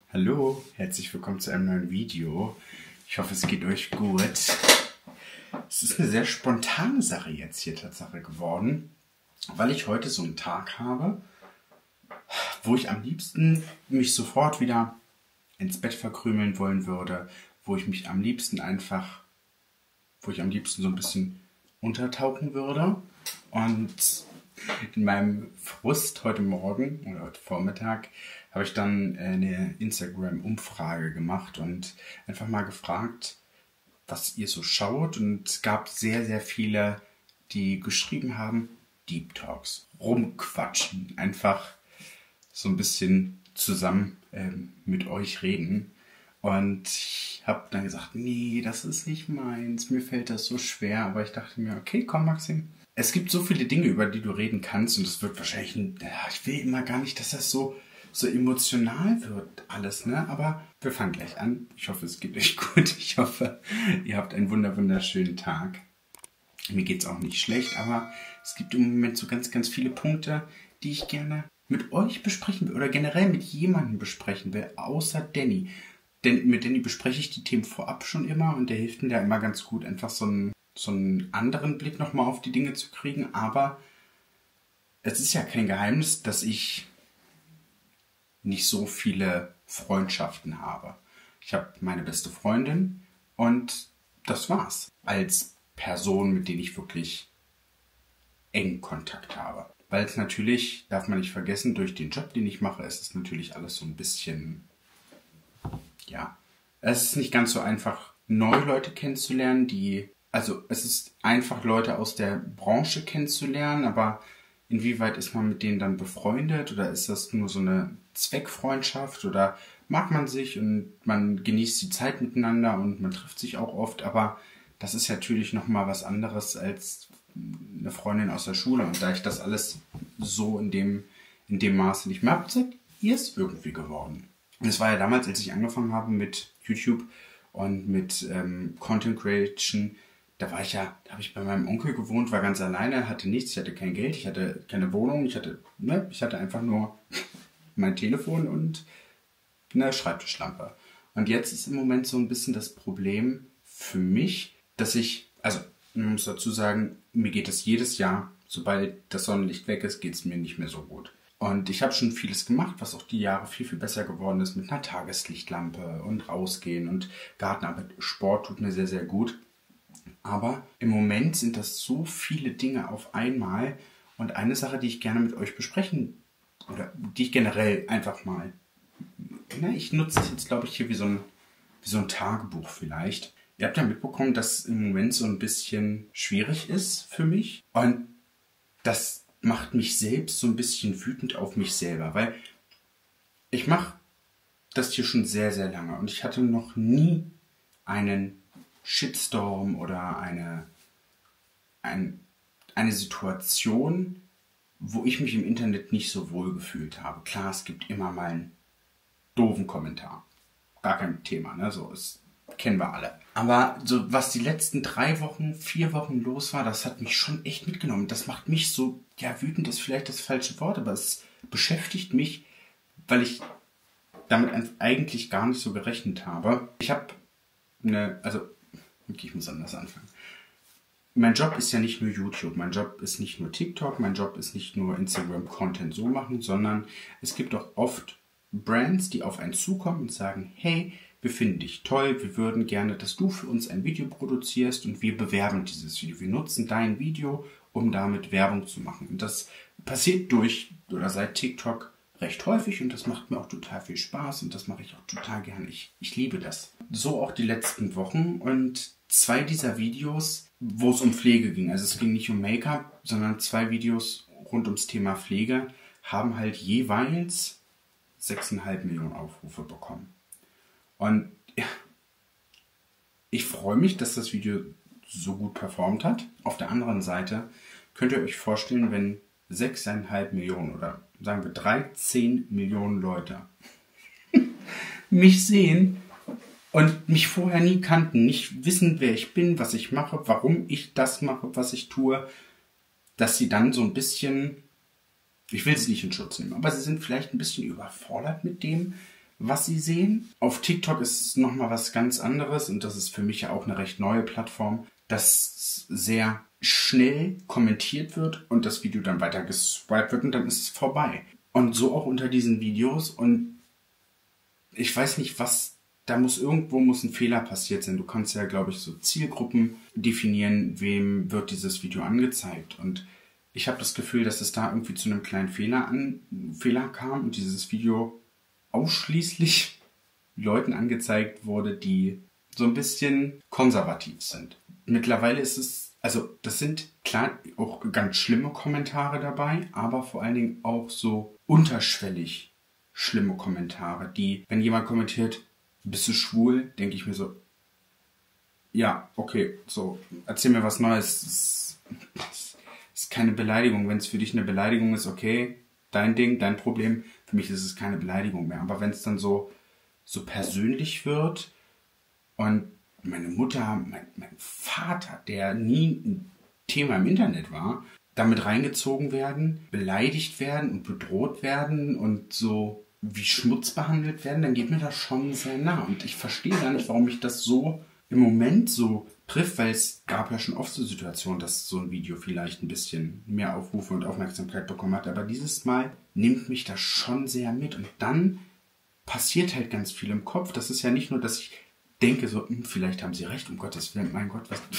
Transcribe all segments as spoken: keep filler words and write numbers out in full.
Hallo, herzlich willkommen zu einem neuen Video. Ich hoffe, es geht euch gut. Es ist eine sehr spontane Sache jetzt hier Tatsache geworden, weil ich heute so einen Tag habe, wo ich am liebsten mich sofort wieder ins Bett verkrümeln wollen würde, wo ich mich am liebsten einfach, wo ich am liebsten so ein bisschen untertauchen würde. Und in meinem Frust heute Morgen oder heute Vormittag habe ich dann eine Instagram-Umfrage gemacht und einfach mal gefragt, was ihr so schaut. Und es gab sehr, sehr viele, die geschrieben haben, Deep Talks, rumquatschen, einfach so ein bisschen zusammen ähm, mit euch reden. Und ich habe dann gesagt, nee, das ist nicht meins, mir fällt das so schwer. Aber ich dachte mir, okay, komm Maxim. Es gibt so viele Dinge, über die du reden kannst und es wird wahrscheinlich, ja, ich will immer gar nicht, dass das so, so emotional wird alles, ne? Aber wir fangen gleich an. Ich hoffe, es geht euch gut. Ich hoffe, ihr habt einen wunder wunderschönen Tag. Mir geht's auch nicht schlecht, aber es gibt im Moment so ganz, ganz viele Punkte, die ich gerne mit euch besprechen will oder generell mit jemandem besprechen will, außer Danny. Denn mit Danny bespreche ich die Themen vorab schon immer und der hilft mir da immer ganz gut, einfach so einen, so einen anderen Blick nochmal auf die Dinge zu kriegen. Aber es ist ja kein Geheimnis, dass ich nicht so viele Freundschaften habe. Ich habe meine beste Freundin und das war's. Als Person, mit denen ich wirklich eng Kontakt habe. Weil es natürlich, darf man nicht vergessen, durch den Job, den ich mache, ist es natürlich alles so ein bisschen, ja, es ist nicht ganz so einfach, neue Leute kennenzulernen, die, also es ist einfach, Leute aus der Branche kennenzulernen, aber inwieweit ist man mit denen dann befreundet oder ist das nur so eine Zweckfreundschaft oder mag man sich und man genießt die Zeit miteinander und man trifft sich auch oft, aber das ist natürlich nochmal was anderes als eine Freundin aus der Schule und da ich das alles so in dem, in dem Maße nicht mehr habe, seid ihr es irgendwie geworden. Und es war ja damals, als ich angefangen habe mit YouTube und mit ähm, Content Creation, da war ich ja, da habe ich bei meinem Onkel gewohnt, war ganz alleine, hatte nichts, ich hatte kein Geld, ich hatte keine Wohnung, ich hatte, ne, ich hatte einfach nur mein Telefon und eine Schreibtischlampe. Und jetzt ist im Moment so ein bisschen das Problem für mich, dass ich, also man muss dazu sagen, mir geht es jedes Jahr, sobald das Sonnenlicht weg ist, geht es mir nicht mehr so gut. Und ich habe schon vieles gemacht, was auch die Jahre viel, viel besser geworden ist mit einer Tageslichtlampe und rausgehen und Gartenarbeit. Sport tut mir sehr, sehr gut. Aber im Moment sind das so viele Dinge auf einmal. Und eine Sache, die ich gerne mit euch besprechen, oder die ich generell einfach mal, na, ich nutze es jetzt, glaube ich, hier wie so ein, wie so ein Tagebuch vielleicht. Ihr habt ja mitbekommen, dass es im Moment so ein bisschen schwierig ist für mich. Und das macht mich selbst so ein bisschen wütend auf mich selber. Weil ich mache das hier schon sehr, sehr lange. Und ich hatte noch nie einen Shitstorm oder eine, ein, eine Situation, wo ich mich im Internet nicht so wohl gefühlt habe. Klar, es gibt immer mal einen doofen Kommentar. Gar kein Thema, ne? So ist, kennen wir alle. Aber so, was die letzten drei Wochen, vier Wochen los war, das hat mich schon echt mitgenommen. Das macht mich so, ja, wütend ist vielleicht das falsche Wort, aber es beschäftigt mich, weil ich damit eigentlich gar nicht so gerechnet habe. Ich habe eine, also, okay, ich muss anders anfangen. Mein Job ist ja nicht nur YouTube, mein Job ist nicht nur TikTok, mein Job ist nicht nur Instagram-Content so machen, sondern es gibt auch oft Brands, die auf einen zukommen und sagen, hey, wir finden dich toll, wir würden gerne, dass du für uns ein Video produzierst und wir bewerben dieses Video. Wir nutzen dein Video, um damit Werbung zu machen. Und das passiert durch oder seit TikTok recht häufig und das macht mir auch total viel Spaß und das mache ich auch total gerne. Ich, ich liebe das. So auch die letzten Wochen und zwei dieser Videos, wo es um Pflege ging, also es ging nicht um Make-up, sondern zwei Videos rund ums Thema Pflege, haben halt jeweils sechseinhalb Millionen Aufrufe bekommen. Und ja, ich freue mich, dass das Video so gut performt hat. Auf der anderen Seite könnt ihr euch vorstellen, wenn sechseinhalb Millionen oder sagen wir dreizehn Millionen Leute mich sehen und mich vorher nie kannten, nicht wissen, wer ich bin, was ich mache, warum ich das mache, was ich tue, dass sie dann so ein bisschen, ich will sie nicht in Schutz nehmen, aber sie sind vielleicht ein bisschen überfordert mit dem, was sie sehen. Auf TikTok ist es nochmal was ganz anderes und das ist für mich ja auch eine recht neue Plattform, dass sehr schnell kommentiert wird und das Video dann weiter geswiped wird und dann ist es vorbei. Und so auch unter diesen Videos und ich weiß nicht, was, da muss irgendwo muss ein Fehler passiert sein. Du kannst ja, glaube ich, so Zielgruppen definieren, wem wird dieses Video angezeigt und ich habe das Gefühl, dass es da irgendwie zu einem kleinen Fehler, an, Fehler kam und dieses Video ausschließlich Leuten angezeigt wurde, die so ein bisschen konservativ sind. Mittlerweile ist es, also das sind klar auch ganz schlimme Kommentare dabei, aber vor allen Dingen auch so unterschwellig schlimme Kommentare, die, wenn jemand kommentiert, bist du schwul, denke ich mir so, ja, okay, so, erzähl mir was Neues. Das, das ist keine Beleidigung. Wenn es für dich eine Beleidigung ist, okay, dein Ding, dein Problem. Für mich ist es keine Beleidigung mehr. Aber wenn es dann so, so persönlich wird und meine Mutter, mein, mein Vater, der nie ein Thema im Internet war, damit reingezogen werden, beleidigt werden und bedroht werden und so wie Schmutz behandelt werden, dann geht mir das schon sehr nah. Und ich verstehe gar nicht, warum mich das so im Moment so trifft, weil es gab ja schon oft so Situationen, dass so ein Video vielleicht ein bisschen mehr Aufrufe und Aufmerksamkeit bekommen hat. Aber dieses Mal nimmt mich das schon sehr mit. Und dann passiert halt ganz viel im Kopf. Das ist ja nicht nur, dass ich denke, so, hm, vielleicht haben sie recht, um Gottes Willen, mein Gott, was,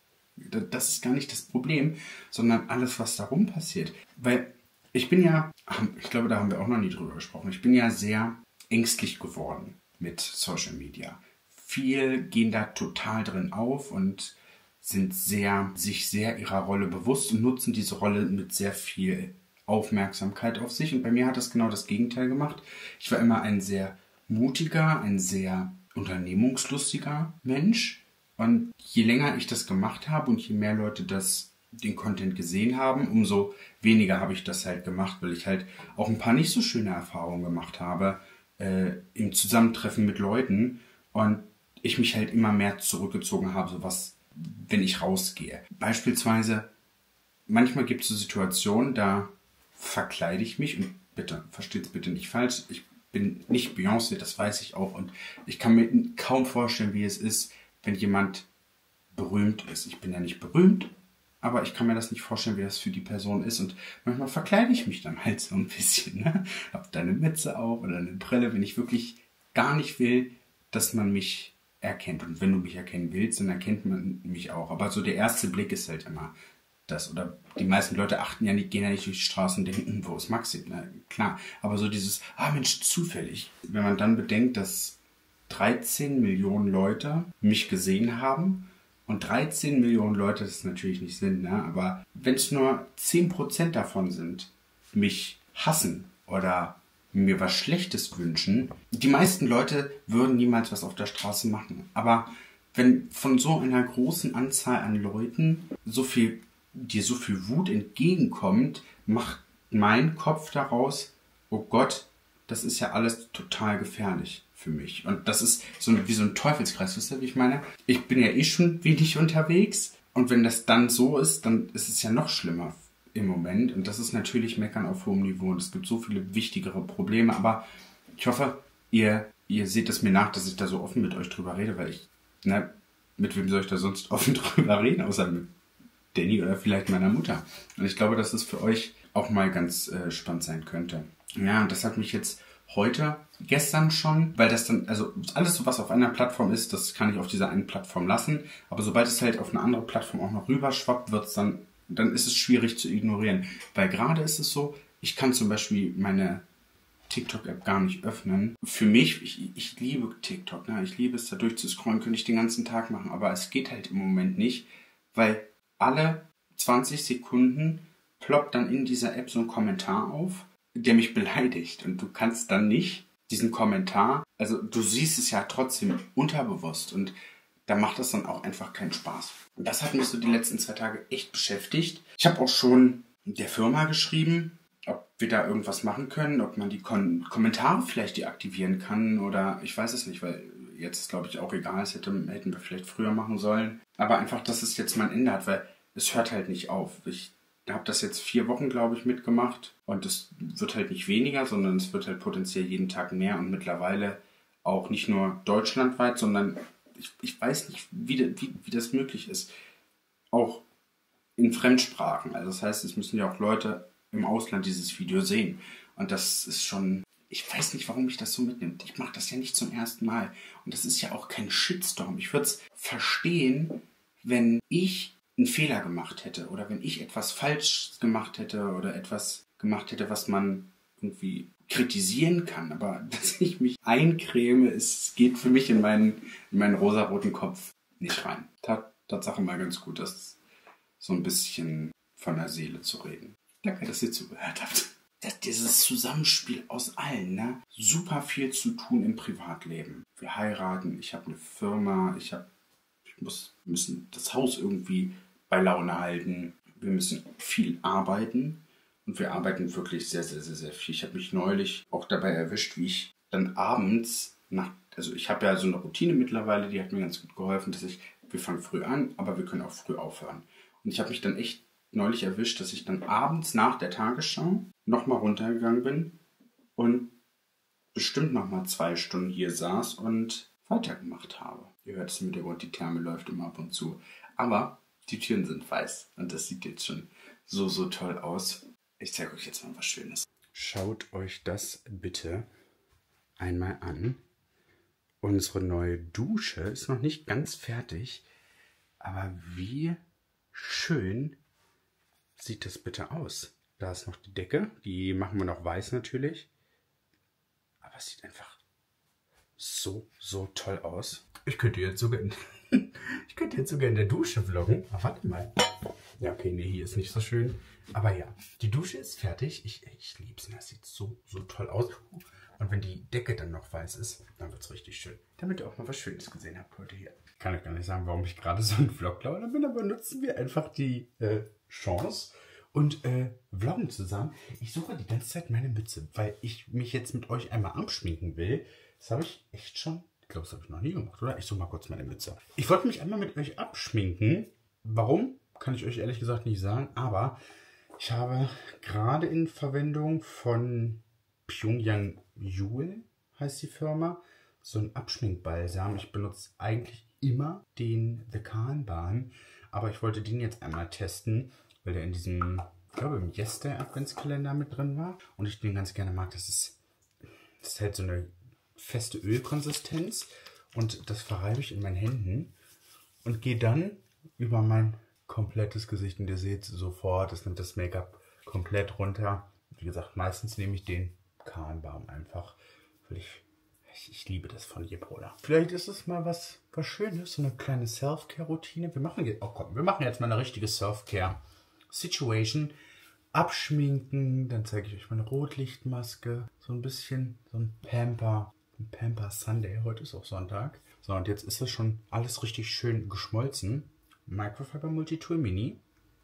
das ist gar nicht das Problem, sondern alles, was darum passiert. Weil ich bin ja, ich glaube, da haben wir auch noch nie drüber gesprochen, ich bin ja sehr ängstlich geworden mit Social Media. Viele gehen da total drin auf und sind sehr, sich sehr ihrer Rolle bewusst und nutzen diese Rolle mit sehr viel Aufmerksamkeit auf sich. Und bei mir hat das genau das Gegenteil gemacht. Ich war immer ein sehr mutiger, ein sehr unternehmungslustiger Mensch. Und je länger ich das gemacht habe und je mehr Leute das, den Content gesehen haben, umso weniger habe ich das halt gemacht, weil ich halt auch ein paar nicht so schöne Erfahrungen gemacht habe äh, im Zusammentreffen mit Leuten und ich mich halt immer mehr zurückgezogen habe, so was, wenn ich rausgehe. Beispielsweise, manchmal gibt es so Situationen, da verkleide ich mich und bitte, versteht es bitte nicht falsch, ich bin nicht Beyoncé, das weiß ich auch und ich kann mir kaum vorstellen, wie es ist, wenn jemand berühmt ist. Ich bin ja nicht berühmt, aber ich kann mir das nicht vorstellen, wie das für die Person ist. Und manchmal verkleide ich mich dann halt so ein bisschen. Ne? Hab da eine Mütze auf oder eine Brille, wenn ich wirklich gar nicht will, dass man mich erkennt. Und wenn du mich erkennen willst, dann erkennt man mich auch. Aber so der erste Blick ist halt immer das. Oder die meisten Leute achten ja nicht, gehen ja nicht durch die Straße und denken, wo ist Maxi? Na, klar. Aber so dieses, ah Mensch, zufällig. Wenn man dann bedenkt, dass dreizehn Millionen Leute mich gesehen haben und dreizehn Millionen Leute, das natürlich nicht sind, ne? Aber wenn es nur zehn Prozent davon sind, mich hassen oder mir was Schlechtes wünschen, die meisten Leute würden niemals was auf der Straße machen. Aber wenn von so einer großen Anzahl an Leuten so viel, dir so viel Wut entgegenkommt, macht mein Kopf daraus, oh Gott, das ist ja alles total gefährlich für mich. Und das ist so wie so ein Teufelskreis, wisst ihr, wie ich meine? Ich bin ja eh schon wenig unterwegs und wenn das dann so ist, dann ist es ja noch schlimmer im Moment. Und das ist natürlich Meckern auf hohem Niveau und es gibt so viele wichtigere Probleme, aber ich hoffe, ihr, ihr seht es mir nach, dass ich da so offen mit euch drüber rede, weil ich, na, mit wem soll ich da sonst offen drüber reden, außer mit Danny oder vielleicht meiner Mutter. Und ich glaube, dass es für euch auch mal ganz äh, spannend sein könnte. Ja, und das hat mich jetzt heute, gestern schon, weil das dann, also alles, was auf einer Plattform ist, das kann ich auf dieser einen Plattform lassen, aber sobald es halt auf eine andere Plattform auch noch rüberschwappt, wird es dann, dann ist es schwierig zu ignorieren. Weil gerade ist es so, ich kann zum Beispiel meine TikTok-App gar nicht öffnen. Für mich, ich, ich liebe TikTok, ne? Ich liebe es, da durchzuscrollen, könnte ich den ganzen Tag machen, aber es geht halt im Moment nicht, weil alle zwanzig Sekunden ploppt dann in dieser App so ein Kommentar auf, der mich beleidigt. Und du kannst dann nicht diesen Kommentar, also du siehst es ja trotzdem unterbewusst und da macht das dann auch einfach keinen Spaß. Und das hat mich so die letzten zwei Tage echt beschäftigt. Ich habe auch schon der Firma geschrieben, ob wir da irgendwas machen können, ob man die Kon- Kommentare vielleicht deaktivieren kann oder ich weiß es nicht, weil jetzt ist glaube ich auch egal, das hätte, hätten wir vielleicht früher machen sollen. Aber einfach, dass es jetzt mal ein Ende hat, weil es hört halt nicht auf. Ich habe das jetzt vier Wochen, glaube ich, mitgemacht. Und es wird halt nicht weniger, sondern es wird halt potenziell jeden Tag mehr. Und mittlerweile auch nicht nur deutschlandweit, sondern ich, ich weiß nicht, wie, wie, wie das möglich ist. Auch in Fremdsprachen. Also das heißt, es müssen ja auch Leute im Ausland dieses Video sehen. Und das ist schon... Ich weiß nicht, warum mich das so mitnimmt. Ich mache das ja nicht zum ersten Mal. Und das ist ja auch kein Shitstorm. Ich würde es verstehen, wenn ich einen Fehler gemacht hätte oder wenn ich etwas falsch gemacht hätte oder etwas gemacht hätte, was man irgendwie kritisieren kann. Aber dass ich mich eincreme, es geht für mich in meinen, in meinen rosaroten Kopf nicht rein. Tat, Tatsache mal ganz gut, das so ein bisschen von der Seele zu reden. Danke, dass ihr zugehört habt. Dieses Zusammenspiel aus allen, ne? Super viel zu tun im Privatleben. Wir heiraten, ich habe eine Firma, ich habe, ich muss, müssen das Haus irgendwie bei Laune halten. Wir müssen viel arbeiten und wir arbeiten wirklich sehr, sehr, sehr, sehr viel. Ich habe mich neulich auch dabei erwischt, wie ich dann abends nach, also ich habe ja so eine Routine mittlerweile, die hat mir ganz gut geholfen, dass ich, wir fangen früh an, aber wir können auch früh aufhören. Und ich habe mich dann echt neulich erwischt, dass ich dann abends nach der Tagesschau nochmal runtergegangen bin und bestimmt nochmal zwei Stunden hier saß und weitergemacht habe. Ihr hört es im Hintergrund, die Therme läuft immer ab und zu. Aber die Türen sind weiß und das sieht jetzt schon so, so toll aus. Ich zeige euch jetzt mal was Schönes. Schaut euch das bitte einmal an. Unsere neue Dusche ist noch nicht ganz fertig, aber wie schön sieht das bitte aus. Da ist noch die Decke, die machen wir noch weiß natürlich. Aber es sieht einfach so, so toll aus. Ich könnte jetzt sogar in, ich könnte jetzt sogar in der Dusche vloggen. Aber warte mal. Ja, okay, nee, hier ist nicht so schön. Aber ja, die Dusche ist fertig. Ich, ich liebe es. Das sieht so, so toll aus. Und wenn die Decke dann noch weiß ist, dann wird es richtig schön. Damit ihr auch mal was Schönes gesehen habt heute hier. Ich kann euch gar nicht sagen, warum ich gerade so ein Vlog-Lauder bin, aber nutzen wir einfach die äh, Chance und äh, vloggen zusammen. Ich suche die ganze Zeit meine Mütze, weil ich mich jetzt mit euch einmal abschminken will. Das habe ich echt schon, ich glaube, das habe ich noch nie gemacht, oder? Ich suche mal kurz meine Mütze. Ich wollte mich einmal mit euch abschminken. Warum? Kann ich euch ehrlich gesagt nicht sagen, aber ich habe gerade in Verwendung von Pyongyang Jewel, heißt die Firma, so ein Abschminkbalsam. Ich benutze eigentlich immer den The Kanban, aber ich wollte den jetzt einmal testen, weil der in diesem, ich glaube, im Yester Adventskalender mit drin war und ich den ganz gerne mag. Das ist, das ist halt so eine feste Ölkonsistenz und das verreibe ich in meinen Händen und gehe dann über mein komplettes Gesicht und ihr seht sofort, es nimmt das Make-up komplett runter. Wie gesagt, meistens nehme ich den Kanban einfach, weil ich, ich, ich liebe das von Yepola. Vielleicht ist es mal was, was Schönes, so eine kleine Self-Care-Routine. Wir machen jetzt, oh komm, wir machen jetzt mal eine richtige Self-Care-Situation. Abschminken, dann zeige ich euch meine Rotlichtmaske, so ein bisschen, so ein Pamper, ein Pamper Sunday. Heute ist auch Sonntag. So, und jetzt ist das schon alles richtig schön geschmolzen. Microfiber Multitool Mini.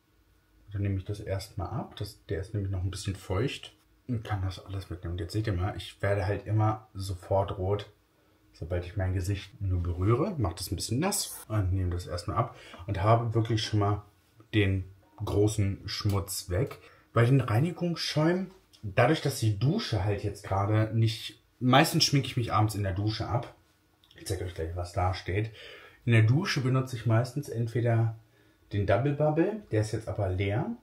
Dann nehme ich das erstmal ab. Das, der ist nämlich noch ein bisschen feucht. Und kann das alles mitnehmen. Und jetzt seht ihr mal, ich werde halt immer sofort rot, sobald ich mein Gesicht nur berühre. Mache das ein bisschen nass und nehme das erstmal ab. Und habe wirklich schon mal den großen Schmutz weg. Bei den Reinigungsschäumen, dadurch, dass die Dusche halt jetzt gerade nicht... Meistens schminke ich mich abends in der Dusche ab. Ich zeige euch gleich, was da steht. In der Dusche benutze ich meistens entweder den Double Bubble, der ist jetzt aber leer.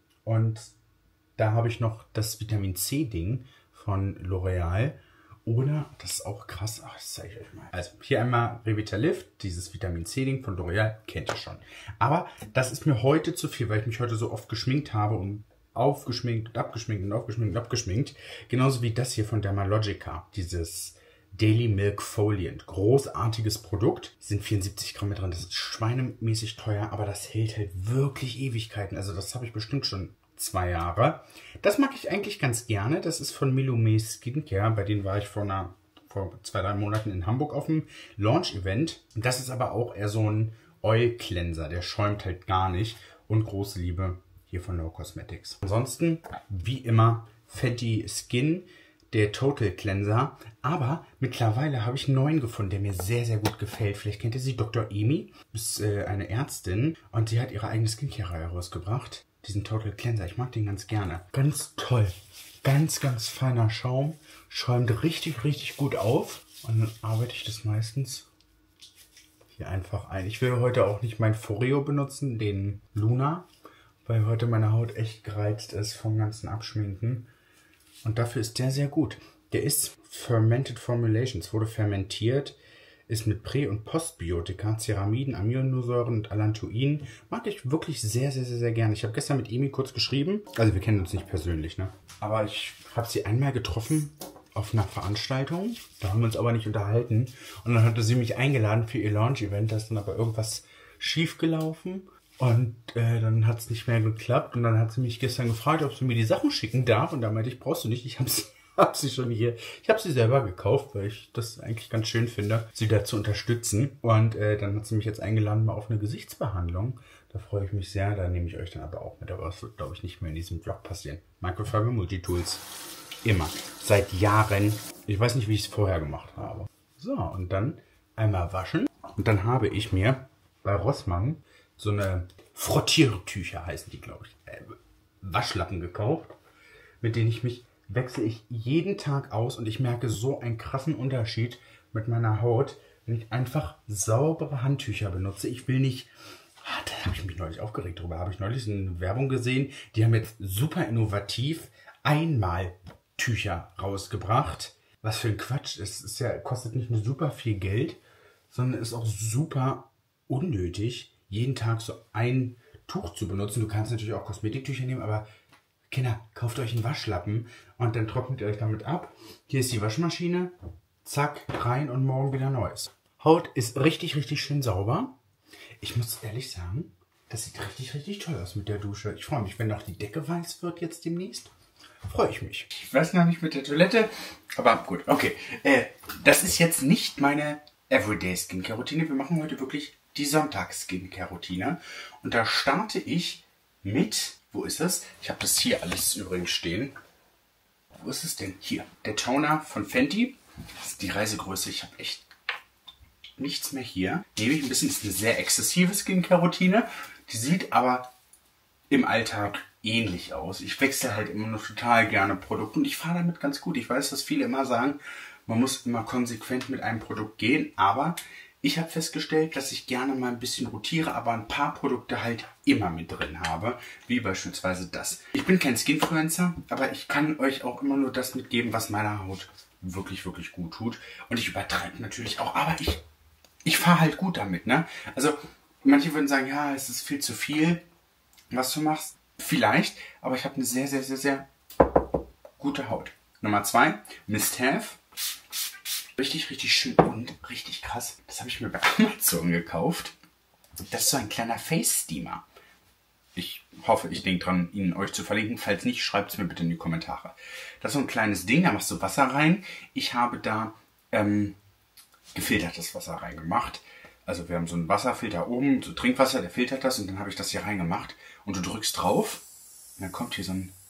Und da habe ich noch das Vitamin C Ding von L'Oreal. Oder, das ist auch krass, ach, das zeige ich euch mal. Also hier einmal Revitalift, dieses Vitamin C Ding von L'Oreal, kennt ihr schon. Aber das ist mir heute zu viel, weil ich mich heute so oft geschminkt habe und aufgeschminkt und abgeschminkt und aufgeschminkt und abgeschminkt. Genauso wie das hier von Dermalogica, dieses Daily Milk Foliant. Großartiges Produkt. Es sind vierundsiebzig Gramm mit drin. Das ist schweinemäßig teuer, aber das hält halt wirklich Ewigkeiten. Also das habe ich bestimmt schon zwei Jahre. Das mag ich eigentlich ganz gerne. Das ist von Milumé Skincare. Bei denen war ich vor, einer, vor zwei, drei Monaten in Hamburg auf dem Launch-Event. Das ist aber auch eher so ein Oil-Cleanser. Der schäumt halt gar nicht. Und große Liebe hier von No Cosmetics. Ansonsten, wie immer, Fenty Skin, der Total Cleanser. Aber mittlerweile habe ich einen neuen gefunden, der mir sehr, sehr gut gefällt. Vielleicht kennt ihr sie, Doktor Emi. Ist äh, eine Ärztin und sie hat ihre eigene Skincare-Reihe rausgebracht. diesen Total Cleanser. Ich mag den ganz gerne. Ganz toll. Ganz, ganz feiner Schaum. Schäumt richtig, richtig gut auf. Und dann arbeite ich das meistens hier einfach ein. Ich will heute auch nicht mein Foreo benutzen, den Luna, weil heute meine Haut echt gereizt ist vom ganzen Abschminken. Und dafür ist der sehr gut. Der ist Fermented Formulations, wurde fermentiert, ist mit Prä- und Postbiotika, Ceramiden, Aminosäuren und Allantoin. Mag ich wirklich sehr, sehr, sehr, sehr gerne. Ich habe gestern mit Emi kurz geschrieben. Also wir kennen uns nicht persönlich, ne? Aber ich habe sie einmal getroffen auf einer Veranstaltung. Da haben wir uns aber nicht unterhalten. Und dann hatte sie mich eingeladen für ihr Launch-Event. Da ist dann aber irgendwas schief gelaufen. Und äh, dann hat es nicht mehr geklappt. Und dann hat sie mich gestern gefragt, ob sie mir die Sachen schicken darf. Und da meinte ich, brauchst du nicht. Ich habe sie, hab sie schon hier. Ich habe sie selber gekauft, weil ich das eigentlich ganz schön finde, sie da zu unterstützen. Und äh, dann hat sie mich jetzt eingeladen mal auf eine Gesichtsbehandlung. Da freue ich mich sehr. Da nehme ich euch dann aber auch mit. Aber das wird, glaube ich, nicht mehr in diesem Vlog passieren. Microfiber Multitools. Immer. Seit Jahren. Ich weiß nicht, wie ich es vorher gemacht habe. So, und dann einmal waschen. Und dann habe ich mir bei Rossmann so eine Frottiertücher, heißen die, glaube ich, äh, Waschlappen gekauft, mit denen ich mich, wechsle ich jeden Tag aus und ich merke so einen krassen Unterschied mit meiner Haut, wenn ich einfach saubere Handtücher benutze. Ich will nicht, ah, da habe ich mich neulich aufgeregt drüber, habe ich neulich eine Werbung gesehen, die haben jetzt super innovativ einmal Tücher rausgebracht. Was für ein Quatsch, es ist ja, kostet nicht nur super viel Geld, sondern ist auch super unnötig, jeden Tag so ein Tuch zu benutzen. Du kannst natürlich auch Kosmetiktücher nehmen, aber Kinder, kauft euch einen Waschlappen und dann trocknet ihr euch damit ab. Hier ist die Waschmaschine, zack, rein und morgen wieder neues. Haut ist richtig, richtig schön sauber. Ich muss ehrlich sagen, das sieht richtig, richtig toll aus mit der Dusche. Ich freue mich, wenn noch die Decke weiß wird jetzt demnächst. Freue ich mich. Ich weiß noch nicht mit der Toilette, aber gut, okay. Äh, das ist jetzt nicht meine Everyday Skincare Routine. Wir machen heute wirklich die Sonntags-Skincare-Routine. Und da starte ich mit, wo ist es? Ich habe das hier alles übrigens stehen. Wo ist es denn? Hier, der Toner von Fenty. Das ist die Reisegröße. Ich habe echt nichts mehr hier. Nehme ich ein bisschen, das ist eine sehr exzessive Skincare-Routine. Die sieht aber im Alltag ähnlich aus. Ich wechsle halt immer noch total gerne Produkte und ich fahre damit ganz gut. Ich weiß, dass viele immer sagen, man muss immer konsequent mit einem Produkt gehen, aber ich habe festgestellt, dass ich gerne mal ein bisschen rotiere, aber ein paar Produkte halt immer mit drin habe, wie beispielsweise das. Ich bin kein Skinfluencer, aber ich kann euch auch immer nur das mitgeben, was meiner Haut wirklich, wirklich gut tut. Und ich übertreibe natürlich auch, aber ich, ich fahre halt gut damit, ne? Also manche würden sagen, ja, es ist viel zu viel, was du machst. Vielleicht, aber ich habe eine sehr, sehr, sehr, sehr gute Haut. Nummer zwei, Mist Have. Richtig, richtig schön und richtig krass. Das habe ich mir bei Amazon gekauft. Das ist so ein kleiner Face Steamer. Ich hoffe, ich denke dran, ihn euch zu verlinken. Falls nicht, schreibt es mir bitte in die Kommentare. Das ist so ein kleines Ding, da machst du Wasser rein. Ich habe da ähm, gefiltertes Wasser reingemacht. Also wir haben so einen Wasserfilter oben, so Trinkwasser, der filtert das und dann habe ich das hier reingemacht. Und du drückst drauf und dann kommt hier so ein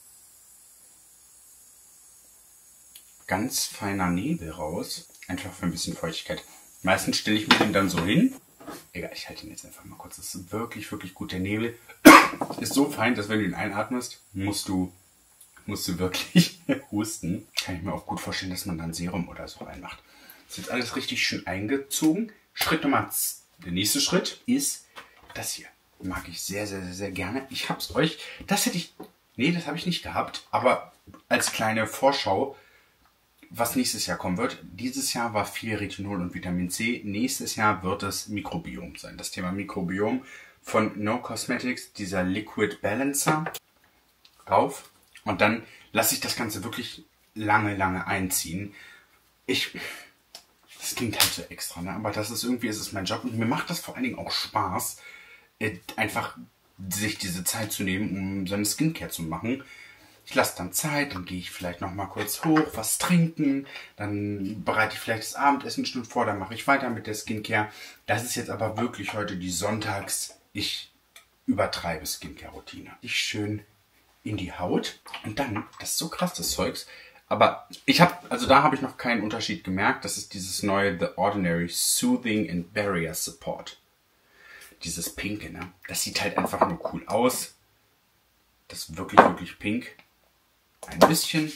ganz feiner Nebel raus. Einfach für ein bisschen Feuchtigkeit. Meistens stelle ich mir den dann so hin. Egal, ich halte ihn jetzt einfach mal kurz. Das ist wirklich, wirklich gut. Der Nebel ist so fein, dass wenn du ihn einatmest, musst du, musst du wirklich husten. Kann ich mir auch gut vorstellen, dass man dann Serum oder so reinmacht. Das ist jetzt alles richtig schön eingezogen. Schritt Nummer, der nächste Schritt ist das hier. Mag ich sehr, sehr, sehr, sehr gerne. Ich habe es euch, das hätte ich, nee, das habe ich nicht gehabt, aber als kleine Vorschau, was nächstes Jahr kommen wird. Dieses Jahr war viel Retinol und Vitamin C. Nächstes Jahr wird es Mikrobiom sein. Das Thema Mikrobiom von No Cosmetics, dieser Liquid Balancer, rauf. Und dann lasse ich das Ganze wirklich lange, lange einziehen. Ich, das klingt halt so extra, ne? Aber das ist irgendwie, ist es mein Job. Und mir macht das vor allen Dingen auch Spaß, einfach sich diese Zeit zu nehmen, um seine Skincare zu machen. Ich lasse dann Zeit, dann gehe ich vielleicht noch mal kurz hoch, was trinken, dann bereite ich vielleicht das Abendessen schon vor, dann mache ich weiter mit der Skincare. Das ist jetzt aber wirklich heute die Sonntags, ich übertreibe Skincare-Routine. Ich schön in die Haut und dann, das ist so krass, das Zeugs, aber ich habe, also da habe ich noch keinen Unterschied gemerkt, das ist dieses neue The Ordinary Soothing and Barrier Support. Dieses Pinke, ne? Das sieht halt einfach nur cool aus. das ist wirklich, wirklich pink. Ein bisschen.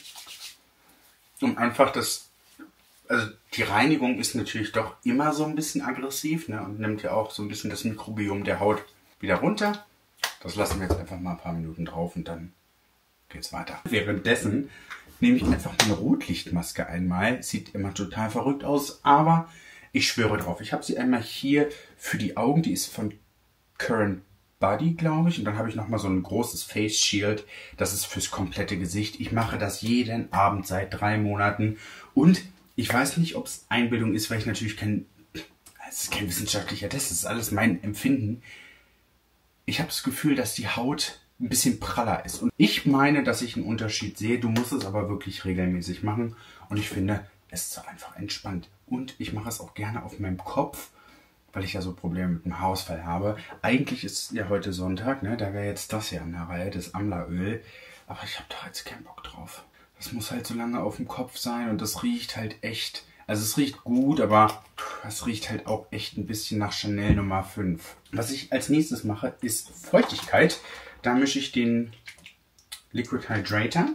Um einfach das, also die Reinigung ist natürlich doch immer so ein bisschen aggressiv, ne? Und nimmt ja auch so ein bisschen das Mikrobiom der Haut wieder runter. Das lassen wir jetzt einfach mal ein paar Minuten drauf und dann geht's weiter. Währenddessen nehme ich einfach eine Rotlichtmaske einmal. Sieht immer total verrückt aus, aber ich schwöre drauf. Ich habe sie einmal hier für die Augen. Die ist von Current Body, glaube ich. Und dann habe ich nochmal so ein großes Face Shield. Das ist fürs komplette Gesicht. Ich mache das jeden Abend seit drei Monaten. Und ich weiß nicht, ob es Einbildung ist, weil ich natürlich kein... Es ist kein wissenschaftlicher Test. Das ist alles mein Empfinden. Ich habe das Gefühl, dass die Haut ein bisschen praller ist. Und ich meine, dass ich einen Unterschied sehe. Du musst es aber wirklich regelmäßig machen. Und ich finde, es ist einfach entspannt. Und ich mache es auch gerne auf meinem Kopf, weil ich ja so Probleme mit dem Haarausfall habe. Eigentlich ist ja heute Sonntag, ne? Da wäre jetzt das hier an der Reihe, das Amlaöl. Aber ich habe da jetzt keinen Bock drauf. Das muss halt so lange auf dem Kopf sein und das riecht halt echt... Also es riecht gut, aber es riecht halt auch echt ein bisschen nach Chanel Nummer fünf. Was ich als nächstes mache, ist Feuchtigkeit. Da mische ich den Liquid Hydrator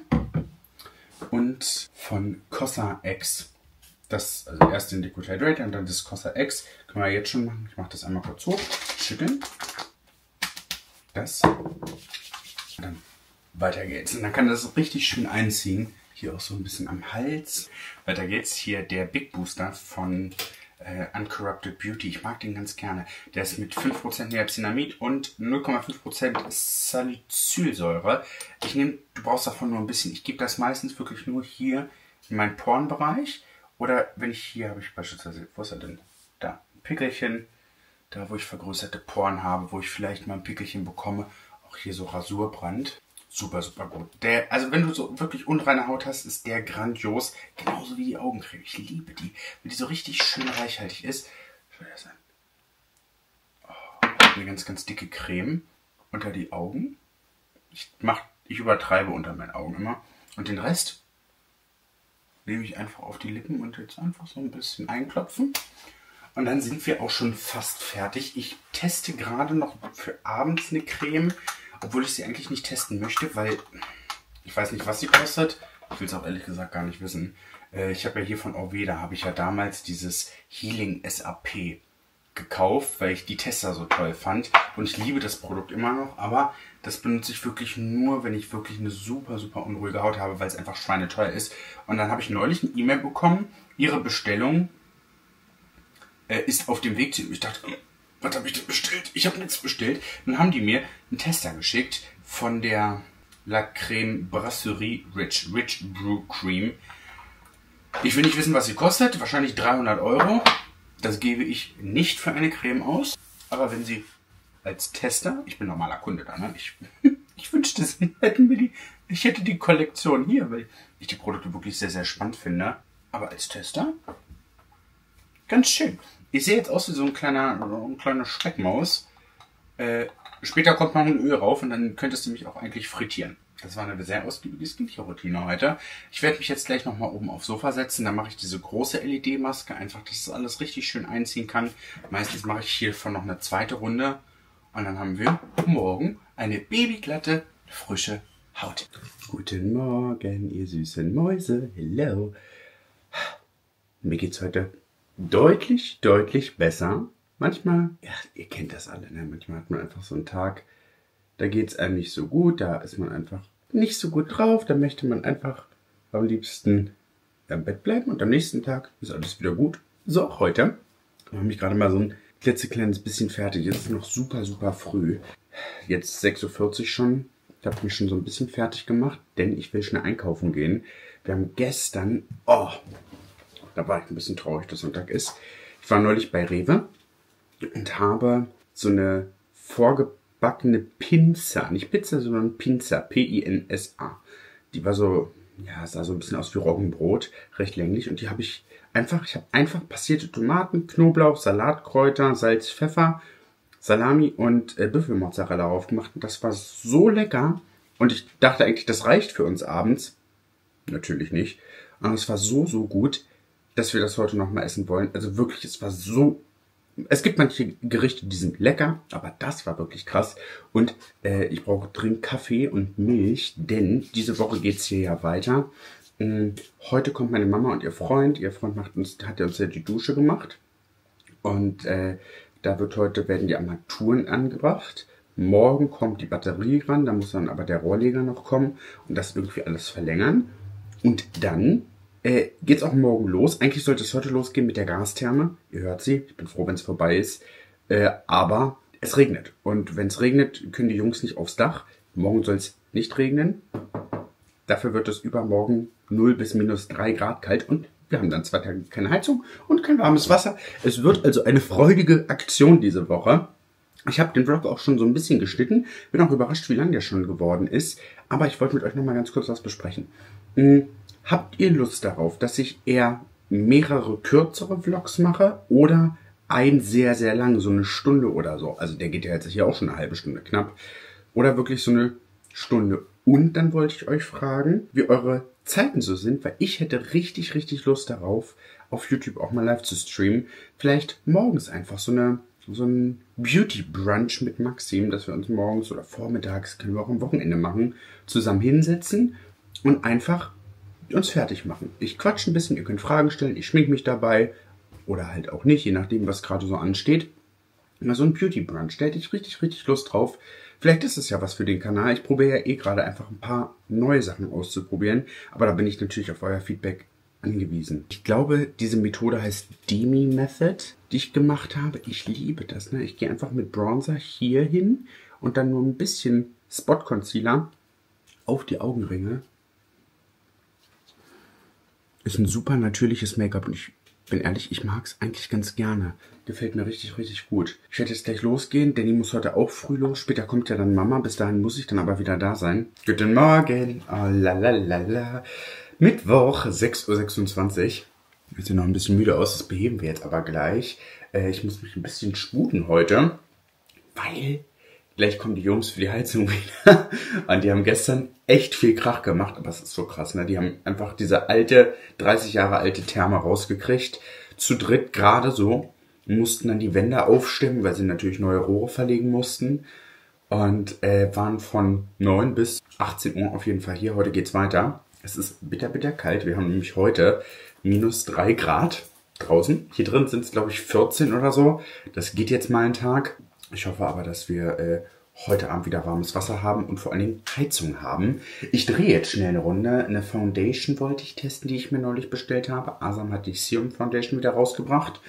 und von Cosrx. Das, also erst den Liquid Hydrator und dann das Cosrx. Können wir jetzt schon machen. Ich mache das einmal kurz hoch. Schütteln. Das. Und dann weiter geht's. Und dann kann das richtig schön einziehen. Hier auch so ein bisschen am Hals. Weiter geht's. Hier der Big Booster von äh, Uncorrupted Beauty. Ich mag den ganz gerne. Der ist mit fünf Prozent Niacinamid und null Komma fünf Prozent Salicylsäure. Ich nehme, du brauchst davon nur ein bisschen. Ich gebe das meistens wirklich nur hier in meinen Porenbereich. Oder wenn ich hier habe ich beispielsweise, wo ist er denn? Da, ein Pickelchen. Da, wo ich vergrößerte Poren habe, wo ich vielleicht mal ein Pickelchen bekomme. Auch hier so Rasurbrand. Super, super gut. Der, also wenn du so wirklich unreine Haut hast, ist der grandios. Genauso wie die Augencreme. Ich liebe die. Weil die so richtig schön reichhaltig ist. Oh, eine ganz, ganz dicke Creme unter die Augen. Ich, mach, ich übertreibe unter meinen Augen immer. Und den Rest nehme ich einfach auf die Lippen und jetzt einfach so ein bisschen einklopfen. Und dann sind wir auch schon fast fertig. Ich teste gerade noch für abends eine Creme. Obwohl ich sie eigentlich nicht testen möchte, weil ich weiß nicht, was sie kostet. Ich will es auch ehrlich gesagt gar nicht wissen. Äh, ich habe ja hier von Orveda, habe ich ja damals dieses Healing S A P gekauft, weil ich die Tester so toll fand. Und ich liebe das Produkt immer noch, aber das benutze ich wirklich nur, wenn ich wirklich eine super, super unruhige Haut habe, weil es einfach schweineteuer ist. Und dann habe ich neulich eine E-Mail bekommen, ihre Bestellung äh, ist auf dem Weg zu... Ich dachte... Was habe ich denn bestellt? Ich habe nichts bestellt. Dann haben die mir einen Tester geschickt von der La Crème Brasserie Rich. Rich Brew Cream. Ich will nicht wissen, was sie kostet. Wahrscheinlich dreihundert Euro. Das gebe ich nicht für eine Creme aus. Aber wenn sie als Tester... Ich bin normaler Kunde da, ne? Ich, ich wünschte, sie hätten wir die... Ich hätte die Kollektion hier, weil ich die Produkte wirklich sehr, sehr spannend finde. Aber als Tester... Ganz schön. Ich sehe jetzt aus wie so ein kleiner, so ein kleiner Speckmaus. Äh, später kommt noch ein Öl rauf und dann könntest du mich auch eigentlich frittieren. Das war eine sehr ausgiebige Skincare-Routine heute. Ich werde mich jetzt gleich nochmal oben aufs Sofa setzen. Dann mache ich diese große L E D-Maske. Einfach, dass das alles richtig schön einziehen kann. Meistens mache ich hiervon noch eine zweite Runde. Und dann haben wir morgen eine babyglatte, frische Haut. Guten Morgen, ihr süßen Mäuse. Hello. Mir geht's heute deutlich, deutlich besser. Manchmal, ja, ihr kennt das alle, ne? Manchmal hat man einfach so einen Tag, da geht es einem nicht so gut, da ist man einfach nicht so gut drauf, da möchte man einfach am liebsten im Bett bleiben und am nächsten Tag ist alles wieder gut. So auch heute. Ich mache mich gerade mal so ein klitzekleines bisschen fertig. Es ist noch super, super früh. Jetzt sechs Uhr vierzig schon. Ich habe mich schon so ein bisschen fertig gemacht, denn ich will schnell einkaufen gehen. Wir haben gestern, oh, da war ich ein bisschen traurig, dass Sonntag ist. Ich war neulich bei Rewe und habe so eine vorgebackene Pinza, nicht Pizza, sondern Pinza, P I N S A. Die war so, ja, sah so ein bisschen aus wie Roggenbrot, recht länglich. Und die habe ich einfach, ich habe einfach passierte Tomaten, Knoblauch, Salatkräuter, Salz, Pfeffer, Salami und äh, Büffelmozzarella aufgemacht. Und das war so lecker. Und ich dachte eigentlich, das reicht für uns abends. Natürlich nicht. Aber es war so, so gut, dass wir das heute nochmal essen wollen. Also wirklich, es war so es gibt manche Gerichte, die sind lecker, aber das war wirklich krass. Und äh, ich brauche dringend Kaffee und Milch, denn diese Woche geht's hier ja weiter. Ähm, heute kommt meine Mama und ihr Freund. Ihr Freund macht uns, hat ja uns ja die Dusche gemacht. Und äh, da wird heute, werden die Armaturen angebracht. Morgen kommt die Batterie ran, da muss dann aber der Rohrleger noch kommen und das irgendwie alles verlängern. Und dann äh, geht's auch morgen los. Eigentlich sollte es heute losgehen mit der Gastherme. Ihr hört sie, ich bin froh, wenn es vorbei ist. Äh, aber es regnet. Und wenn es regnet, können die Jungs nicht aufs Dach. Morgen soll es nicht regnen. Dafür wird es übermorgen null bis minus drei Grad kalt und wir haben dann zwei Tage keine Heizung und kein warmes Wasser. Es wird also eine freudige Aktion diese Woche. Ich habe den Vlog auch schon so ein bisschen geschnitten. Bin auch überrascht, wie lang der schon geworden ist. Aber ich wollte mit euch noch mal ganz kurz was besprechen. Hm, habt ihr Lust darauf, dass ich eher mehrere kürzere Vlogs mache oder ein sehr, sehr lang, so eine Stunde oder so? Also der geht ja jetzt hier auch schon eine halbe Stunde knapp. Oder wirklich so eine Stunde. Und dann wollte ich euch fragen, wie eure Zeiten so sind, weil ich hätte richtig, richtig Lust darauf, auf YouTube auch mal live zu streamen. Vielleicht morgens einfach so eine so ein Beauty-Brunch mit Maxim, dass wir uns morgens oder vormittags, können wir auch am Wochenende machen, zusammen hinsetzen und einfach uns fertig machen. Ich quatsch ein bisschen, ihr könnt Fragen stellen, ich schmink mich dabei oder halt auch nicht, je nachdem, was gerade so ansteht. Mal so ein Beauty-Brunch, da hätte ich richtig, richtig Lust drauf. Vielleicht ist es ja was für den Kanal. Ich probiere ja eh gerade einfach ein paar neue Sachen auszuprobieren, aber da bin ich natürlich auf euer Feedback angewiesen. Ich glaube, diese Methode heißt Demi Method, die ich gemacht habe. Ich liebe das. Ne? Ich gehe einfach mit Bronzer hier hin und dann nur ein bisschen Spot Concealer auf die Augenringe. Ist ein super natürliches Make-up und ich bin ehrlich, ich mag es eigentlich ganz gerne. Gefällt mir richtig, richtig gut. Ich werde jetzt gleich losgehen. Danny muss heute auch früh los. Später kommt ja dann Mama. Bis dahin muss ich dann aber wieder da sein. Guten Morgen. Oh, la, la, la, la. Mittwoch, sechs Uhr sechsundzwanzig. Ich sehe noch ein bisschen müde aus. Das beheben wir jetzt aber gleich. Äh, ich muss mich ein bisschen sputen heute, weil gleich kommen die Jungs für die Heizung wieder. Und die haben gestern echt viel Krach gemacht. Aber es ist so krass, ne? Die haben einfach diese alte, dreißig Jahre alte Therme rausgekriegt. Zu dritt gerade so. Mussten dann die Wände aufstimmen, weil sie natürlich neue Rohre verlegen mussten. Und äh, waren von neun bis achtzehn Uhr auf jeden Fall hier. Heute geht's weiter. Es ist bitter, bitter kalt. Wir haben nämlich heute minus drei Grad draußen. Hier drin sind es, glaube ich, vierzehn oder so. Das geht jetzt mal einen Tag. Ich hoffe aber, dass wir äh, heute Abend wieder warmes Wasser haben und vor allen Dingen Heizung haben. Ich drehe jetzt schnell eine Runde. Eine Foundation wollte ich testen, die ich mir neulich bestellt habe. Asam hat die Serum Foundation wieder rausgebracht.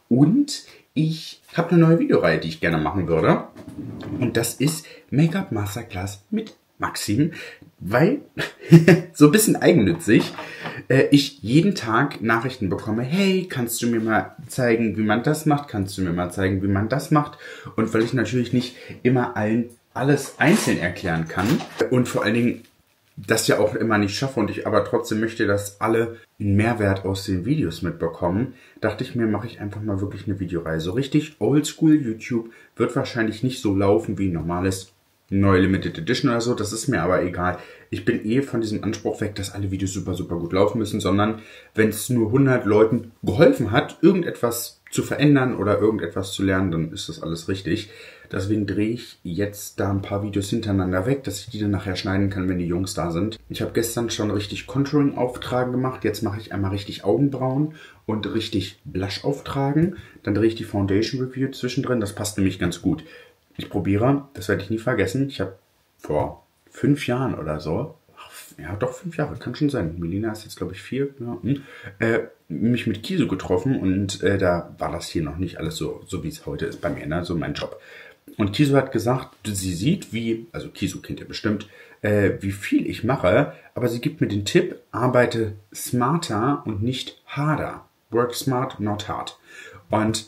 Und ich habe eine neue Videoreihe, die ich gerne machen würde. Und das ist Make-up Masterclass mit Maxim, weil, so ein bisschen eigennützig, äh, ich jeden Tag Nachrichten bekomme, hey, kannst du mir mal zeigen, wie man das macht? Kannst du mir mal zeigen, wie man das macht? Und weil ich natürlich nicht immer allen alles einzeln erklären kann und vor allen Dingen das ja auch immer nicht schaffe und ich aber trotzdem möchte, dass alle einen Mehrwert aus den Videos mitbekommen, dachte ich mir, mache ich einfach mal wirklich eine Videoreihe. So richtig oldschool YouTube wird wahrscheinlich nicht so laufen wie ein normales neue Limited Edition oder so, das ist mir aber egal. Ich bin eh von diesem Anspruch weg, dass alle Videos super, super gut laufen müssen, sondern wenn es nur hundert Leuten geholfen hat, irgendetwas zu verändern oder irgendetwas zu lernen, dann ist das alles richtig. Deswegen drehe ich jetzt da ein paar Videos hintereinander weg, dass ich die dann nachher schneiden kann, wenn die Jungs da sind. Ich habe gestern schon richtig Contouring auftragen gemacht, jetzt mache ich einmal richtig Augenbrauen und richtig Blush auftragen. Dann drehe ich die Foundation Review zwischendrin, das passt nämlich ganz gut. Ich probiere, das werde ich nie vergessen, ich habe vor fünf Jahren oder so, ja doch fünf Jahre, kann schon sein, Melina ist jetzt glaube ich vier, ja, äh, mich mit Kiso getroffen und äh, da war das hier noch nicht alles so, so wie es heute ist bei mir, ne? So mein Job. Und Kiso hat gesagt, sie sieht wie, also Kiso kennt ihr bestimmt, äh, wie viel ich mache, aber sie gibt mir den Tipp, arbeite smarter und nicht harder. Work smart, not hard. Und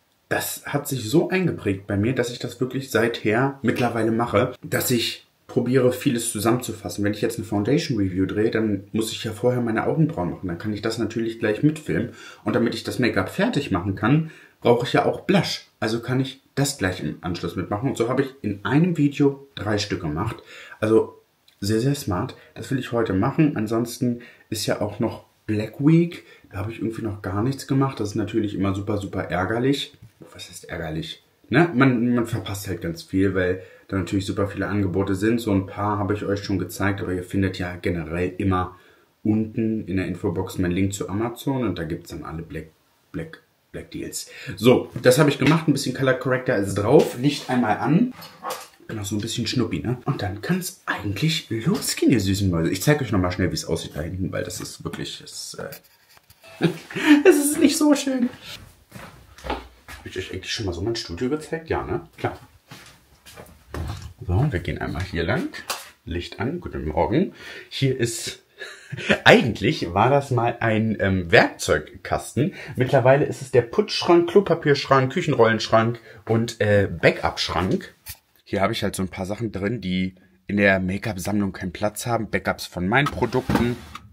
das hat sich so eingeprägt bei mir, dass ich das wirklich seither mittlerweile mache, dass ich probiere, vieles zusammenzufassen. Wenn ich jetzt eine Foundation Review drehe, dann muss ich ja vorher meine Augenbrauen machen. Dann kann ich das natürlich gleich mitfilmen. Und damit ich das Make-up fertig machen kann, brauche ich ja auch Blush. Also kann ich das gleich im Anschluss mitmachen. Und so habe ich in einem Video drei Stück gemacht. Also sehr, sehr smart. Das will ich heute machen. Ansonsten ist ja auch noch Black Week. Da habe ich irgendwie noch gar nichts gemacht. Das ist natürlich immer super, super ärgerlich. was heißt ärgerlich? Ne? Man, man verpasst halt ganz viel, weil da natürlich super viele Angebote sind. So ein paar habe ich euch schon gezeigt, aber ihr findet ja generell immer unten in der Infobox meinen Link zu Amazon und da gibt es dann alle Black, Black, Black Deals. So, das habe ich gemacht. Ein bisschen Color Corrector ist drauf. Licht einmal an. Noch so ein bisschen Schnuppi, ne? Und dann kann es eigentlich losgehen, ihr süßen Mäuse. Ich zeige euch nochmal schnell, wie es aussieht da hinten, weil das ist wirklich... Es äh, ist nicht so schön. Habe ich euch eigentlich schon mal so mein Studio gezeigt? Ja, ne? Klar. So, wir gehen einmal hier lang. Licht an. Guten Morgen. Hier ist... Eigentlich war das mal ein ähm, Werkzeugkasten. Mittlerweile ist es der Putzschrank, Klopapierschrank, Küchenrollenschrank und äh, Backup-Schrank. Hier habe ich halt so ein paar Sachen drin, die in der Make-up-Sammlung keinen Platz haben. Backups von meinen Produkten.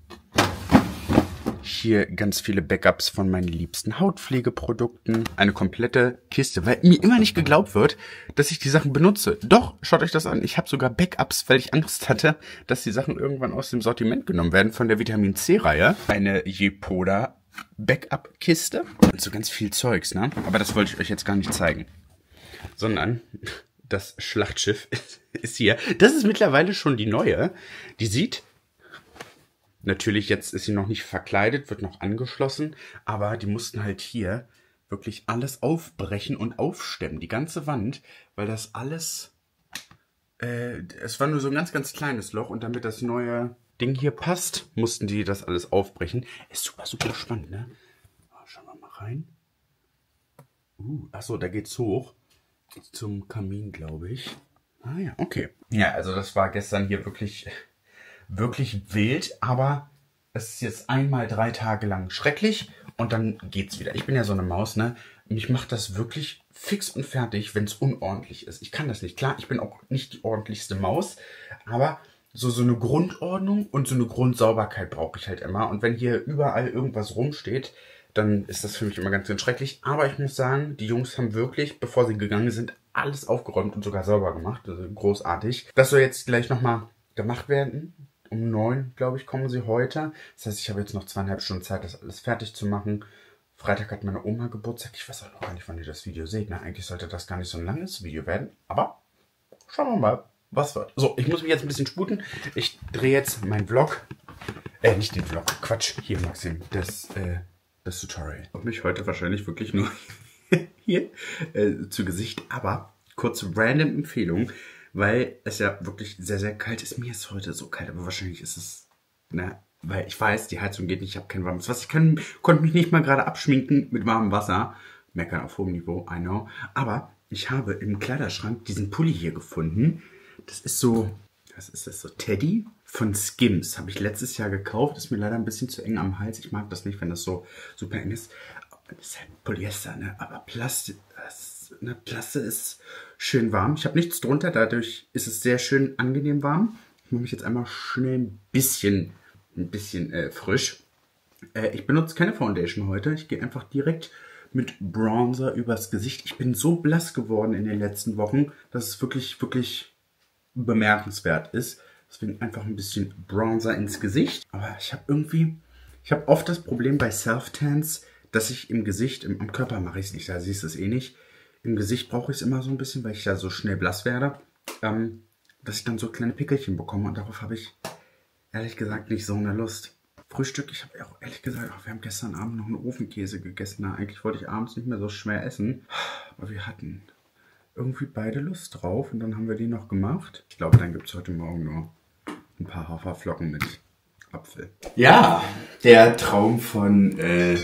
Hier ganz viele Backups von meinen liebsten Hautpflegeprodukten. Eine komplette Kiste, weil mir immer nicht geglaubt wird, dass ich die Sachen benutze. Doch, schaut euch das an. Ich habe sogar Backups, weil ich Angst hatte, dass die Sachen irgendwann aus dem Sortiment genommen werden von der Vitamin C-Reihe. Eine Jepoda Backup-Kiste. Und so ganz viel Zeugs, ne? Aber das wollte ich euch jetzt gar nicht zeigen. Sondern... Das Schlachtschiff ist hier. Das ist mittlerweile schon die neue. Die sieht, natürlich jetzt ist sie noch nicht verkleidet, wird noch angeschlossen, aber die mussten halt hier wirklich alles aufbrechen und aufstemmen. Die ganze Wand, weil das alles, äh, es war nur so ein ganz, ganz kleines Loch und damit das neue Ding hier passt, mussten die das alles aufbrechen. Ist super, super spannend, ne? Schauen wir mal rein. Uh, achso, da geht's hoch. Zum Kamin, glaube ich. Ah ja, okay. Ja, also das war gestern hier wirklich, wirklich wild, aber es ist jetzt einmal drei Tage lang schrecklich und dann geht's wieder. Ich bin ja so eine Maus, ne? Mich macht das wirklich fix und fertig, wenn es unordentlich ist. Ich kann das nicht. Klar, ich bin auch nicht die ordentlichste Maus, aber so, so eine Grundordnung und so eine Grundsauberkeit brauche ich halt immer. Und wenn hier überall irgendwas rumsteht, dann ist das für mich immer ganz, ganz schrecklich. Aber ich muss sagen, die Jungs haben wirklich, bevor sie gegangen sind, alles aufgeräumt und sogar sauber gemacht. Also großartig. Das soll jetzt gleich nochmal gemacht werden. Um neun, glaube ich, kommen sie heute. Das heißt, ich habe jetzt noch zweieinhalb Stunden Zeit, das alles fertig zu machen. Freitag hat meine Oma Geburtstag. Ich weiß auch noch gar nicht, wann ihr das Video seht. Na, eigentlich sollte das gar nicht so ein langes Video werden. Aber schauen wir mal, was wird. So, ich muss mich jetzt ein bisschen sputen. Ich drehe jetzt meinen Vlog. Äh, nicht den Vlog. Quatsch. Hier, Maxim. Das, äh... Das Tutorial. Ich mich heute wahrscheinlich wirklich nur hier äh, zu Gesicht, aber kurze random Empfehlung, weil es ja wirklich sehr, sehr kalt ist. Mir ist heute so kalt, aber wahrscheinlich ist es, ne, weil ich weiß, die Heizung geht nicht, ich habe kein warmes Wasser. Ich kann, konnte mich nicht mal gerade abschminken mit warmem Wasser. Meckern auf hohem Niveau, I know. Aber ich habe im Kleiderschrank diesen Pulli hier gefunden. Das ist so, was ist das, so Teddy? Von Skims. Habe ich letztes Jahr gekauft. Ist mir leider ein bisschen zu eng am Hals. Ich mag das nicht, wenn das so super eng ist. Das ist halt Polyester, ne? Aber Plastik, das, ne? Plastik ist schön warm. Ich habe nichts drunter. Dadurch ist es sehr schön angenehm warm. Ich mache mich jetzt einmal schnell ein bisschen, ein bisschen äh, frisch. Äh, ich benutze keine Foundation heute. Ich gehe einfach direkt mit Bronzer übers Gesicht. Ich bin so blass geworden in den letzten Wochen, dass es wirklich, wirklich bemerkenswert ist. Deswegen einfach ein bisschen Bronzer ins Gesicht. Aber ich habe irgendwie, ich habe oft das Problem bei Self-Tans, dass ich im Gesicht, im, am Körper mache ich es nicht, da siehst du es eh nicht. Im Gesicht brauche ich es immer so ein bisschen, weil ich ja so schnell blass werde, ähm, dass ich dann so kleine Pickelchen bekomme. Und darauf habe ich ehrlich gesagt nicht so eine Lust. Frühstück, ich habe auch ehrlich gesagt, ach, wir haben gestern Abend noch einen Ofenkäse gegessen. Na, eigentlich wollte ich abends nicht mehr so schwer essen. Aber wir hatten irgendwie beide Lust drauf und dann haben wir die noch gemacht. Ich glaube, dann gibt es heute Morgen nur ein paar Haferflocken mit Apfel. Ja, der Traum von äh,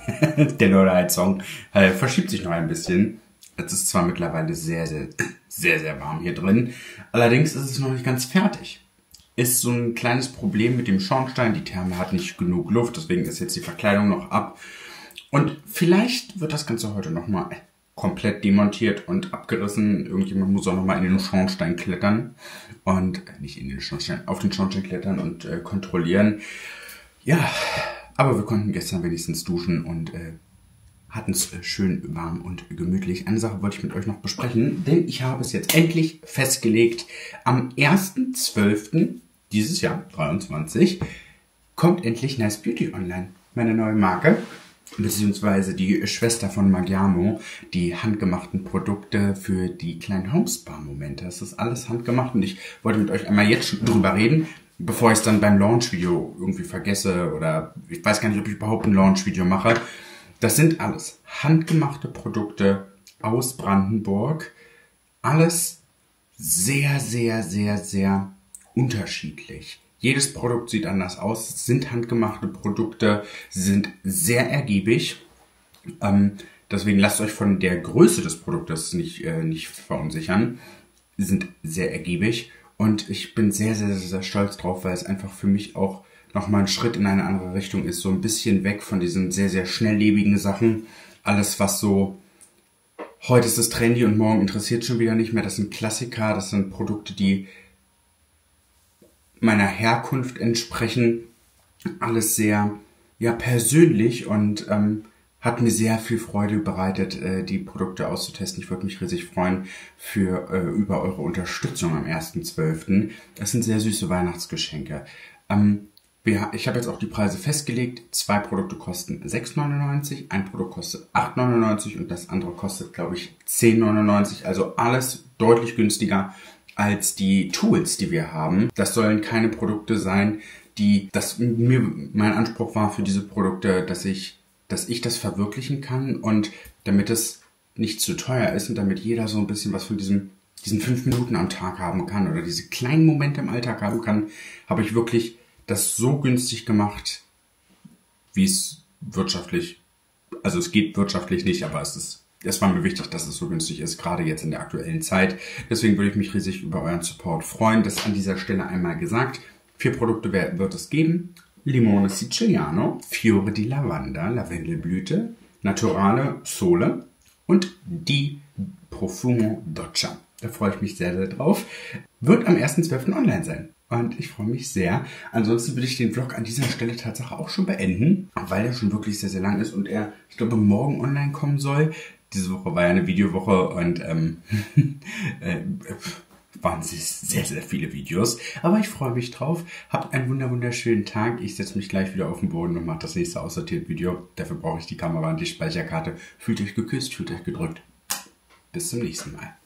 der Neuheit-Song äh, verschiebt sich noch ein bisschen. Es ist zwar mittlerweile sehr, sehr, sehr, sehr warm hier drin. Allerdings ist es noch nicht ganz fertig. Ist so ein kleines Problem mit dem Schornstein. Die Therme hat nicht genug Luft, deswegen ist jetzt die Verkleidung noch ab. Und vielleicht wird das Ganze heute nochmal komplett demontiert und abgerissen. Irgendjemand muss auch nochmal in den Schornstein klettern. Und äh, nicht in den Schornstein, auf den Schornstein klettern und äh, kontrollieren. Ja, aber wir konnten gestern wenigstens duschen und äh, hatten es äh, schön warm und gemütlich. Eine Sache wollte ich mit euch noch besprechen, denn ich habe es jetzt endlich festgelegt. Am ersten zwölften dieses Jahr, dreiundzwanzig, kommt endlich Nice Beauty online. Meine neue Marke. beziehungsweise die Schwester von Magiamo, die handgemachten Produkte für die kleinen Homespa-Momente. Das ist alles handgemacht und ich wollte mit euch einmal jetzt schon drüber reden, bevor ich es dann beim Launch-Video irgendwie vergesse oder ich weiß gar nicht, ob ich überhaupt ein Launch-Video mache. Das sind alles handgemachte Produkte aus Brandenburg. Alles sehr, sehr, sehr, sehr unterschiedlich. Jedes Produkt sieht anders aus. Es sind handgemachte Produkte, sie sind sehr ergiebig. Ähm, deswegen lasst euch von der Größe des Produktes nicht, äh, nicht verunsichern. Sie sind sehr ergiebig und ich bin sehr, sehr, sehr stolz drauf, weil es einfach für mich auch nochmal ein Schritt in eine andere Richtung ist. So ein bisschen weg von diesen sehr, sehr schnelllebigen Sachen. Alles, was so, heute ist es trendy und morgen interessiert schon wieder nicht mehr. Das sind Klassiker, das sind Produkte, die meiner Herkunft entsprechen. Alles sehr ja, persönlich und ähm, hat mir sehr viel Freude bereitet, äh, die Produkte auszutesten. Ich würde mich riesig freuen für äh, über eure Unterstützung am ersten zwölften Das sind sehr süße Weihnachtsgeschenke. Ähm, wir, ich habe jetzt auch die Preise festgelegt. Zwei Produkte kosten sechs neunundneunzig, ein Produkt kostet acht neunundneunzig und das andere kostet, glaube ich, zehn neunundneunzig. Also alles deutlich günstiger als die Tools, die wir haben. Das sollen keine Produkte sein, die, das mir mein Anspruch war für diese Produkte, dass ich, dass ich das verwirklichen kann und damit es nicht zu teuer ist und damit jeder so ein bisschen was von diesem, diesen fünf Minuten am Tag haben kann oder diese kleinen Momente im Alltag haben kann, habe ich wirklich das so günstig gemacht, wie es wirtschaftlich, also es geht wirtschaftlich nicht, aber es ist Es war mir wichtig, dass es so günstig ist, gerade jetzt in der aktuellen Zeit. Deswegen würde ich mich riesig über euren Support freuen. Das an dieser Stelle einmal gesagt. Vier Produkte wird es geben. Limone Siciliano, Fiore di Lavanda, Lavendelblüte, Naturale Sole und die Profumo Doccia. Da freue ich mich sehr, sehr drauf. Wird am ersten zwölften online sein. Und ich freue mich sehr. Ansonsten würde ich den Vlog an dieser Stelle tatsächlich auch schon beenden, weil er schon wirklich sehr, sehr lang ist und er, ich glaube, morgen online kommen soll. Diese Woche war ja eine Videowoche und ähm, äh, waren sehr, sehr viele Videos. Aber ich freue mich drauf. Habt einen wunder wunderschönen Tag. Ich setze mich gleich wieder auf den Boden und mache das nächste aussortiert Video. Dafür brauche ich die Kamera und die Speicherkarte. Fühlt euch geküsst, fühlt euch gedrückt. Bis zum nächsten Mal.